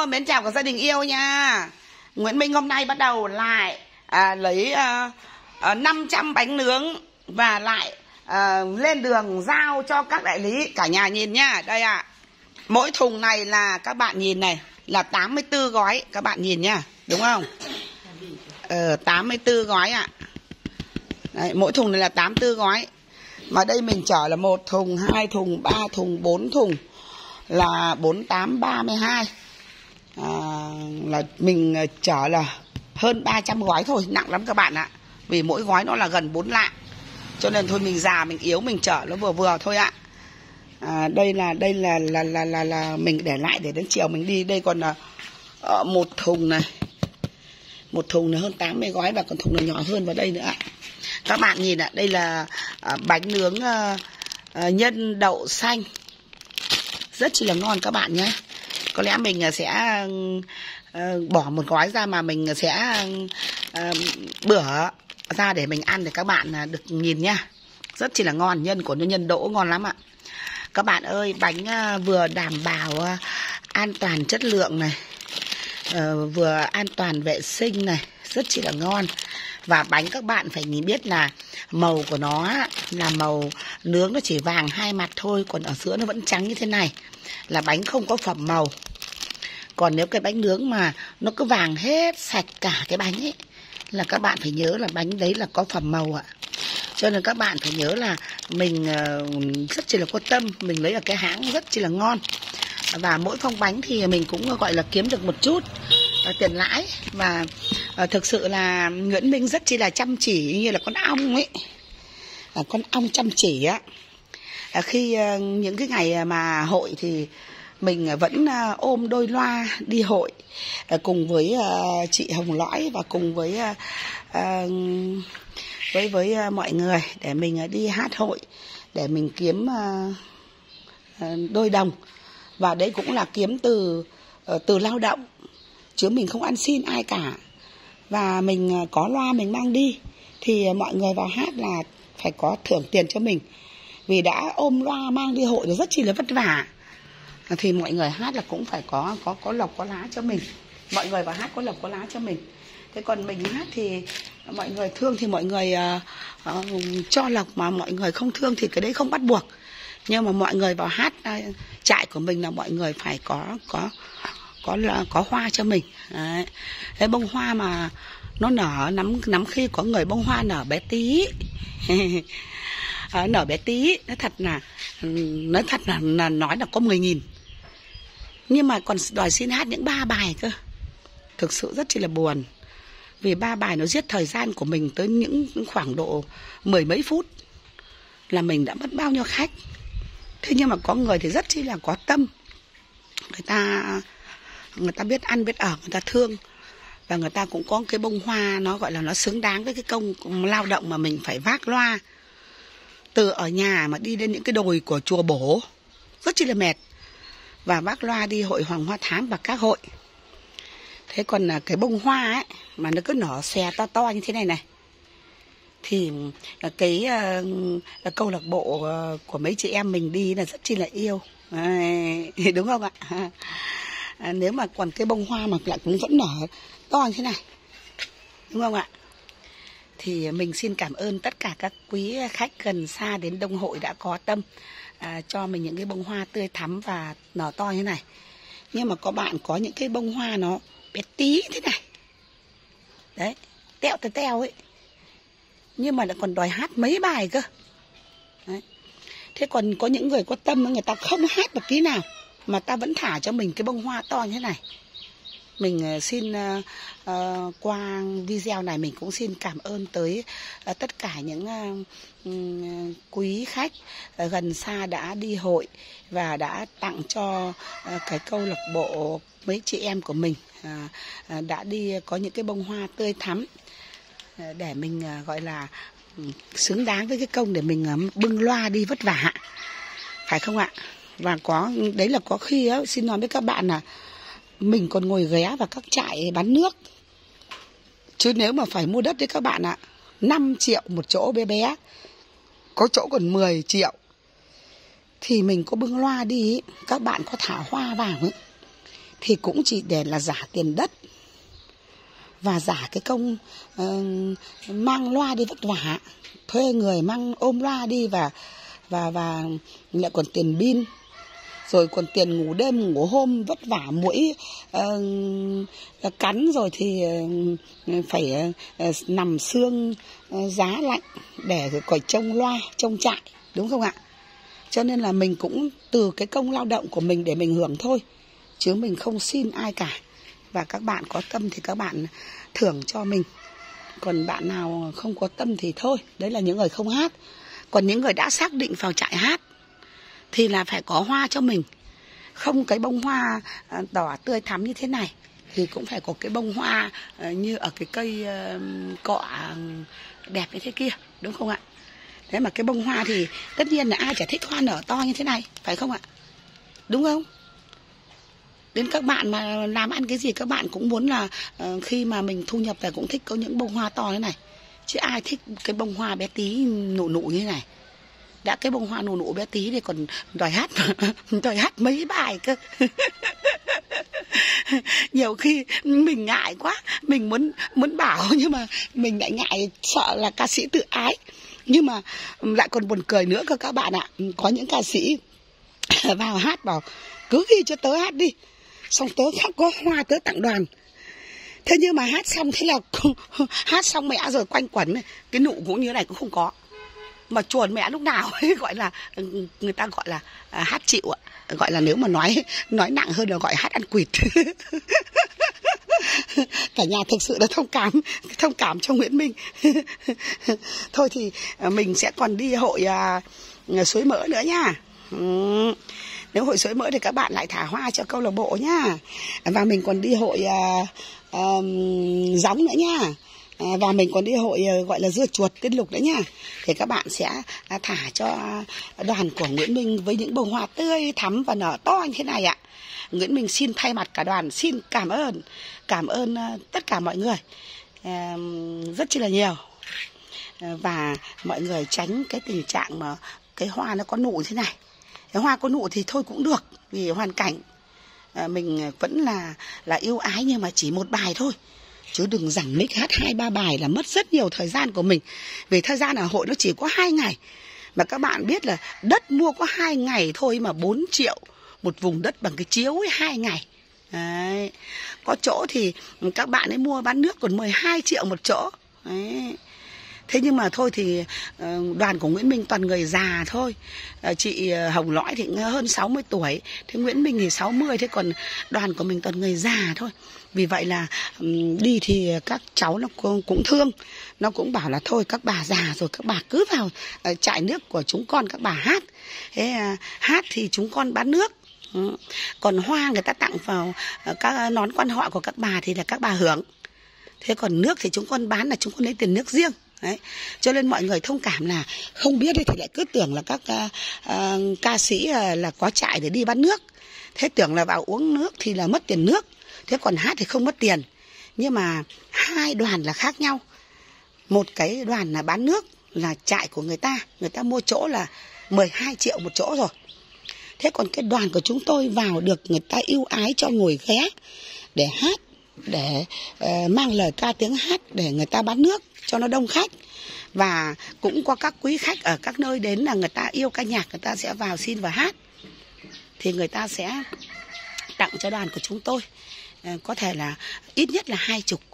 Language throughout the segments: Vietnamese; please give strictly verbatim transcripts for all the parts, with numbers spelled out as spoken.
Alo, mến chào cả gia đình yêu nha. Nguyễn Minh hôm nay bắt đầu lại à, lấy à, à, năm trăm bánh nướng và lại à, lên đường giao cho các đại lý. Cả nhà nhìn nhá, đây ạ. À. Mỗi thùng này là các bạn nhìn này là tám mươi tư gói, các bạn nhìn nhá, đúng không? Ờ, tám mươi tư gói ạ. À. Đấy, mỗi thùng này là tám mươi tư gói. Mà đây mình chở là một thùng, hai thùng, ba thùng, bốn thùng là bốn tám ba mươi hai. À, là mình chở là hơn ba trăm gói thôi, nặng lắm các bạn ạ. Vì mỗi gói nó là gần bốn lạng. Cho nên thôi mình già mình yếu mình chở nó vừa vừa thôi ạ. À, đây là đây là là là là là mình để lại để đến chiều mình đi. Đây còn là uh, một thùng này. Một thùng là hơn tám mươi gói và còn thùng là nhỏ hơn vào đây nữa ạ. Các bạn nhìn ạ, đây là uh, bánh nướng uh, uh, nhân đậu xanh. Rất chỉ là ngon các bạn nhé. Có lẽ mình sẽ uh, bỏ một gói ra mà mình sẽ uh, bữa ra để mình ăn để các bạn uh, được nhìn nhá. Rất chỉ là ngon, nhân của nhân đỗ ngon lắm ạ. Các bạn ơi, bánh uh, vừa đảm bảo uh, an toàn chất lượng này, uh, vừa an toàn vệ sinh này, rất chỉ là ngon. Và bánh các bạn phải nhìn biết là màu của nó là màu nướng nó chỉ vàng hai mặt thôi, còn ở giữa nó vẫn trắng như thế này là bánh không có phẩm màu. Còn nếu cái bánh nướng mà nó cứ vàng hết sạch cả cái bánh ấy là các bạn phải nhớ là bánh đấy là có phẩm màu ạ. Cho nên các bạn phải nhớ là mình rất chỉ là có tâm, mình lấy ở cái hãng rất chỉ là ngon. Và mỗi phong bánh thì mình cũng gọi là kiếm được một chút uh, tiền lãi. Và uh, thực sự là Nguyễn Minh rất chỉ là chăm chỉ như là con ong ấy. Uh, con ong chăm chỉ á. Uh, khi uh, những cái ngày mà hội thì mình vẫn uh, ôm đôi loa đi hội uh, cùng với uh, chị Hồng Lõi và cùng với uh, uh, với với uh, mọi người để mình uh, đi hát hội để mình kiếm uh, uh, đôi đồng. Và đấy cũng là kiếm từ từ lao động, chứ mình không ăn xin ai cả. Và mình có loa mình mang đi thì mọi người vào hát là phải có thưởng tiền cho mình. Vì đã ôm loa mang đi hội thì rất chi là vất vả, thì mọi người hát là cũng phải có có có lộc có lá cho mình. Mọi người vào hát có lộc có lá cho mình. Thế còn mình hát thì mọi người thương thì mọi người uh, uh, cho lộc, mà mọi người không thương thì cái đấy không bắt buộc. Nhưng mà mọi người vào hát uh, trại của mình là mọi người phải có có có là có hoa cho mình. Đấy. Cái bông hoa mà nó nở nắm nắm khi có người bông hoa nở bé tí. À, nở bé tí, nói thật là nói thật là, là nói là có mười nghìn. Nhưng mà còn đòi xin hát những ba bài cơ. Thực sự rất chỉ là buồn. Vì ba bài nó giết thời gian của mình tới những khoảng độ mười mấy phút là mình đã mất bao nhiêu khách. Thế nhưng mà có người thì rất chi là có tâm. Người ta người ta biết ăn biết ở, người ta thương. Và người ta cũng có cái bông hoa nó gọi là nó xứng đáng với cái công lao động mà mình phải vác loa. Từ ở nhà mà đi đến những cái đồi của chùa Bổ rất chi là mệt. Và vác loa đi hội Hoàng Hoa Thám và các hội. Thế còn là cái bông hoa ấy mà nó cứ nở xòe to to như thế này này, thì cái uh, câu lạc bộ uh, của mấy chị em mình đi là rất chi là yêu. À, đúng không ạ? À, nếu mà còn cái bông hoa mà lại cũng vẫn nở to như thế này, đúng không ạ? Thì mình xin cảm ơn tất cả các quý khách gần xa đến đông hội đã có tâm à, cho mình những cái bông hoa tươi thắm và nở to như thế này. Nhưng mà có bạn có những cái bông hoa nó bé tí thế này, đấy, teo teo teo ấy, nhưng mà lại còn đòi hát mấy bài cơ. Đấy. Thế còn có những người có tâm người ta không hát một tí nào mà ta vẫn thả cho mình cái bông hoa to như thế này. Mình xin uh, uh, qua video này mình cũng xin cảm ơn tới uh, tất cả những uh, um, quý khách uh, gần xa đã đi hội và đã tặng cho uh, cái câu lạc bộ mấy chị em của mình uh, uh, đã đi có những cái bông hoa tươi thắm uh, để mình uh, gọi là um, xứng đáng với cái công để mình uh, bưng loa đi vất vả, phải không ạ? Và có đấy là có khi uh, xin nói với các bạn là mình còn ngồi ghé vào các trại bán nước. Chứ nếu mà phải mua đất đấy các bạn ạ, năm triệu một chỗ bé bé, có chỗ còn mười triệu. Thì mình có bưng loa đi, các bạn có thả hoa vào ấy, thì cũng chỉ để là giả tiền đất và giả cái công uh, mang loa đi vất vả, thuê người mang ôm loa đi và và và lại còn tiền pin, rồi còn tiền ngủ đêm ngủ hôm vất vả mũi uh, cắn, rồi thì uh, phải uh, nằm xương uh, giá lạnh để rồi còi trông loa trông trại, đúng không ạ? Cho nên là mình cũng từ cái công lao động của mình để mình hưởng thôi, chứ mình không xin ai cả. Và các bạn có tâm thì các bạn thưởng cho mình, còn bạn nào không có tâm thì thôi, đấy là những người không hát. Còn những người đã xác định vào trại hát thì là phải có hoa cho mình. Không cái bông hoa đỏ tươi thắm như thế này thì cũng phải có cái bông hoa như ở cái cây cọ đẹp như thế kia, đúng không ạ? Thế mà cái bông hoa thì tất nhiên là ai chả thích hoa nở to như thế này, phải không ạ? Đúng không? Đến các bạn mà làm ăn cái gì các bạn cũng muốn là uh, khi mà mình thu nhập về cũng thích có những bông hoa to thế này. Chứ ai thích cái bông hoa bé tí nụ nụ như thế này. Đã cái bông hoa nụ nụ bé tí thì còn đòi hát đòi hát mấy bài cơ. Nhiều khi mình ngại quá, mình muốn muốn bảo nhưng mà mình lại ngại, sợ là ca sĩ tự ái. Nhưng mà lại còn buồn cười nữa cơ các bạn ạ. Có những ca sĩ vào hát bảo cứ ghi cho tớ hát đi, xong tớ không có hoa tớ tặng đoàn. Thế nhưng mà hát xong thế là hát xong mẹ rồi quanh quẩn cái nụ cũng như này cũng không có. Mà chuồn mẹ lúc nào ấy gọi là người ta gọi là à, hát chịu ạ. Gọi là nếu mà nói nói nặng hơn là gọi hát ăn quỵt. Cả nhà thực sự là thông cảm thông cảm cho Nguyễn Minh. Thôi thì mình sẽ còn đi hội à, suối mỡ nữa nha. Ừ. Nếu hội suối mỡ thì các bạn lại thả hoa cho câu lạc bộ nhá. Và mình còn đi hội uh, um, gióng nữa nha. uh, Và mình còn đi hội uh, gọi là dưa chuột tiên lục nữa nha. Thì các bạn sẽ uh, thả cho đoàn của Nguyễn Minh với những bông hoa tươi thắm và nở to như thế này ạ. Nguyễn Minh xin thay mặt cả đoàn xin cảm ơn Cảm ơn uh, tất cả mọi người uh, rất chi là nhiều. uh, Và mọi người tránh cái tình trạng mà cái hoa nó có nụ thế này. Cái hoa có nụ thì thôi cũng được, vì hoàn cảnh à, mình vẫn là là yêu ái, nhưng mà chỉ một bài thôi, chứ đừng giằng mic hát hai ba bài là mất rất nhiều thời gian của mình. Vì thời gian ở hội nó chỉ có hai ngày, mà các bạn biết là đất mua có hai ngày thôi mà bốn triệu một vùng đất bằng cái chiếu ấy, hai ngày. Đấy. Có chỗ thì các bạn ấy mua bán nước còn mười hai triệu một chỗ. Đấy. Thế nhưng mà thôi thì đoàn của Nguyễn Minh toàn người già thôi. Chị Hồng Lõi thì hơn sáu mươi tuổi, thế Nguyễn Minh thì sáu mươi, thế còn đoàn của mình toàn người già thôi. Vì vậy là đi thì các cháu nó cũng thương, nó cũng bảo là thôi các bà già rồi, các bà cứ vào trại nước của chúng con các bà hát. Thế hát thì chúng con bán nước. Còn hoa người ta tặng vào các nón quan họ của các bà thì là các bà hưởng. Thế còn nước thì chúng con bán là chúng con lấy tiền nước riêng. Đấy. Cho nên mọi người thông cảm là không biết thì lại cứ tưởng là các uh, uh, ca sĩ uh, là có trại để đi bán nước. Thế tưởng là vào uống nước thì là mất tiền nước. Thế còn hát thì không mất tiền. Nhưng mà hai đoàn là khác nhau. Một cái đoàn là bán nước là trại của người ta, người ta mua chỗ là mười hai triệu một chỗ rồi. Thế còn cái đoàn của chúng tôi vào được người ta yêu ái cho ngồi ghé để hát, để uh, mang lời ca tiếng hát để người ta bán nước cho nó đông khách. Và cũng có các quý khách ở các nơi đến là người ta yêu ca nhạc, người ta sẽ vào xin và hát, thì người ta sẽ tặng cho đoàn của chúng tôi uh, có thể là ít nhất là hai chục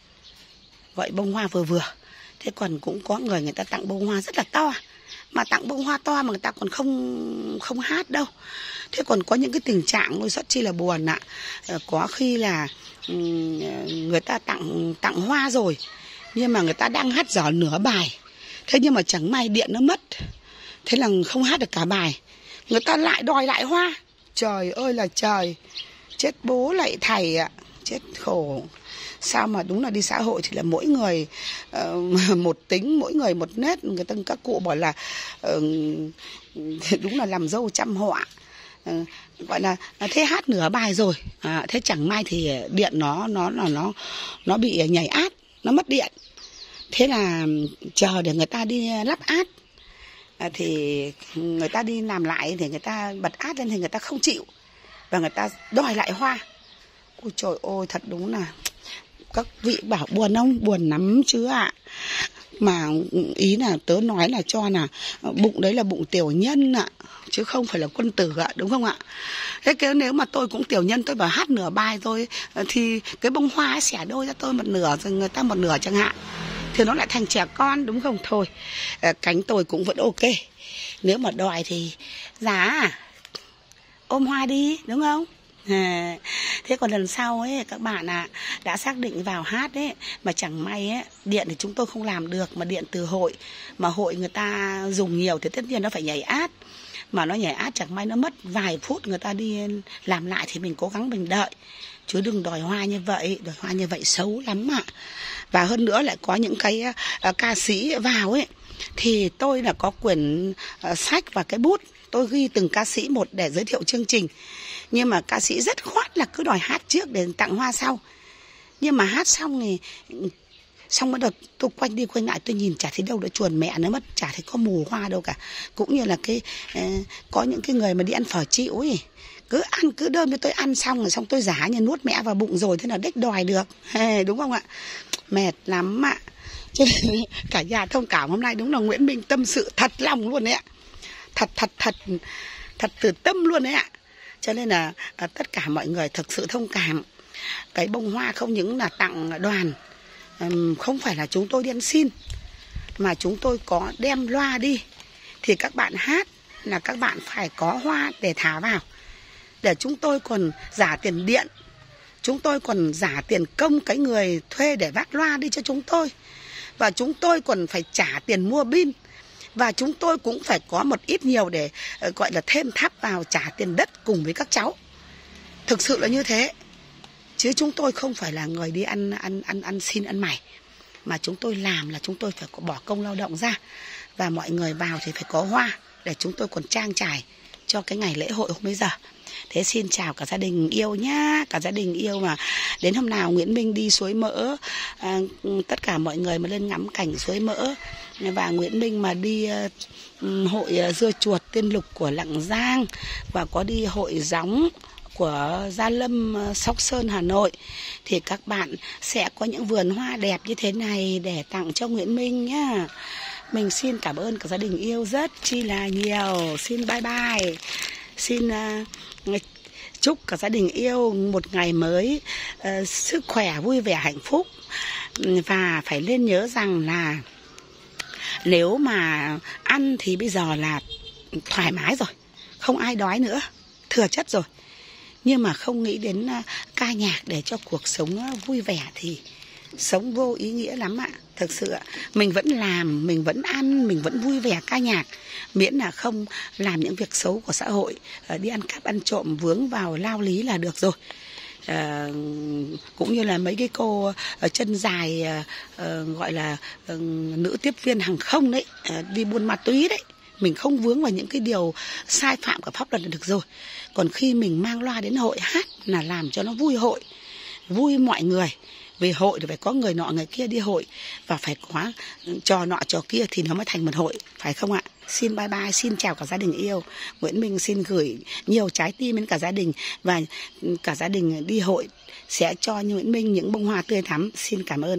gọi bông hoa vừa vừa. Thế còn cũng có người người ta tặng bông hoa rất là to, mà tặng bông hoa to mà người ta còn không không hát đâu. Thế còn có những cái tình trạng tôi rất chi là buồn ạ. Có khi là um, người ta tặng tặng hoa rồi, nhưng mà người ta đang hát dở nửa bài. Thế nhưng mà chẳng may điện nó mất, thế là không hát được cả bài. Người ta lại đòi lại hoa. Trời ơi là trời, chết bố lại thầy ạ, chết khổ. Sao mà đúng là đi xã hội thì là mỗi người uh, một tính, mỗi người một nét. Người ta các cụ bảo là uh, đúng là làm dâu trăm họa. Uh, gọi là thế hát nửa bài rồi, à, thế chẳng may thì điện nó nó nó nó nó bị nhảy át, nó mất điện. Thế là chờ để người ta đi lắp át, à, thì người ta đi làm lại thì người ta bật át lên thì người ta không chịu, và người ta đòi lại hoa. Ôi trời ơi, thật đúng là các vị bảo buồn không? Buồn lắm chứ ạ. À. Mà ý là tớ nói là cho là bụng đấy là bụng tiểu nhân ạ, à, chứ không phải là quân tử ạ, à, đúng không ạ? Thế cái nếu mà tôi cũng tiểu nhân, tôi bảo hát nửa bài thôi thì cái bông hoa ấy xẻ đôi ra tôi một nửa rồi người ta một nửa chẳng hạn, thì nó lại thành trẻ con đúng không? Thôi cánh tôi cũng vẫn ok. Nếu mà đòi thì giá ôm hoa đi đúng không? À, thế còn lần sau ấy các bạn ạ, à, đã xác định vào hát ấy mà chẳng may ấy điện thì chúng tôi không làm được, mà điện từ hội mà hội người ta dùng nhiều thì tất nhiên nó phải nhảy át, mà nó nhảy át chẳng may nó mất vài phút người ta đi làm lại thì mình cố gắng mình đợi, chứ đừng đòi hoa như vậy, đòi hoa như vậy xấu lắm ạ. Và hơn nữa lại có những cái uh, ca sĩ vào ấy thì tôi là có quyển uh, sách và cái bút, tôi ghi từng ca sĩ một để giới thiệu chương trình. Nhưng mà ca sĩ rất khoát là cứ đòi hát trước để tặng hoa sau. Nhưng mà hát xong thì xong bắt đầu tôi quanh đi quanh lại tôi nhìn chả thấy đâu, đã chuồn mẹ nó mất, chả thấy có mù hoa đâu cả. Cũng như là cái uh, có những cái người mà đi ăn phở chịu ấy, cứ ăn cứ đơm cho tôi ăn xong rồi xong tôi giả như nuốt mẹ vào bụng rồi, thế là đếch đòi được. Hey, đúng không ạ? Mệt lắm ạ. Cho nên cả nhà thông cảm, hôm nay đúng là Nguyễn Minh tâm sự thật lòng luôn đấy ạ. Thật thật thật thật từ tâm luôn đấy ạ. Cho nên là à, tất cả mọi người thực sự thông cảm. Cái bông hoa không những là tặng đoàn, um, không phải là chúng tôi đi ăn xin, mà chúng tôi có đem loa đi. Thì các bạn hát là các bạn phải có hoa để thả vào, để chúng tôi còn giả tiền điện, chúng tôi còn giả tiền công cái người thuê để vác loa đi cho chúng tôi, và chúng tôi còn phải trả tiền mua pin, và chúng tôi cũng phải có một ít nhiều để uh, gọi là thêm thắp vào, trả tiền đất cùng với các cháu. Thực sự là như thế, chứ chúng tôi không phải là người đi ăn ăn ăn ăn xin ăn mày, mà chúng tôi làm là chúng tôi phải có bỏ công lao động ra, và mọi người vào thì phải có hoa để chúng tôi còn trang trải cho cái ngày lễ hội hôm bây giờ. Thế xin chào cả gia đình yêu nhá, cả gia đình yêu mà đến hôm nào Nguyễn Minh đi Suối Mỡ, à, tất cả mọi người mà lên ngắm cảnh Suối Mỡ, và Nguyễn Minh mà đi uh, hội uh, dưa chuột Tiên Lục của Lạng Giang, và có đi hội gióng của Gia Lâm, uh, Sóc Sơn, Hà Nội, thì các bạn sẽ có những vườn hoa đẹp như thế này để tặng cho Nguyễn Minh nhá. Mình xin cảm ơn cả gia đình yêu rất chi là nhiều. Xin bye bye. Xin uh, chúc cả gia đình yêu một ngày mới uh, sức khỏe, vui vẻ, hạnh phúc. Và phải nên nhớ rằng là nếu mà ăn thì bây giờ là thoải mái rồi, không ai đói nữa, thừa chất rồi. Nhưng mà không nghĩ đến uh, ca nhạc để cho cuộc sống uh, vui vẻ thì sống vô ý nghĩa lắm ạ. Thực sự ạ, mình vẫn làm, mình vẫn ăn, mình vẫn vui vẻ ca nhạc, miễn là không làm những việc xấu của xã hội, đi ăn cắp ăn trộm vướng vào lao lý là được rồi. À, cũng như là mấy cái cô chân dài à, gọi là à, nữ tiếp viên hàng không đấy, à, đi buôn ma túy đấy, mình không vướng vào những cái điều sai phạm của pháp luật là được rồi. Còn khi mình mang loa đến hội hát là làm cho nó vui hội, vui mọi người. Về hội thì phải có người nọ người kia đi hội, và phải có trò nọ trò kia thì nó mới thành một hội, phải không ạ? Xin bye bye, xin chào cả gia đình yêu. Nguyễn Minh xin gửi nhiều trái tim đến cả gia đình, và cả gia đình đi hội sẽ cho Nguyễn Minh những bông hoa tươi thắm. Xin cảm ơn.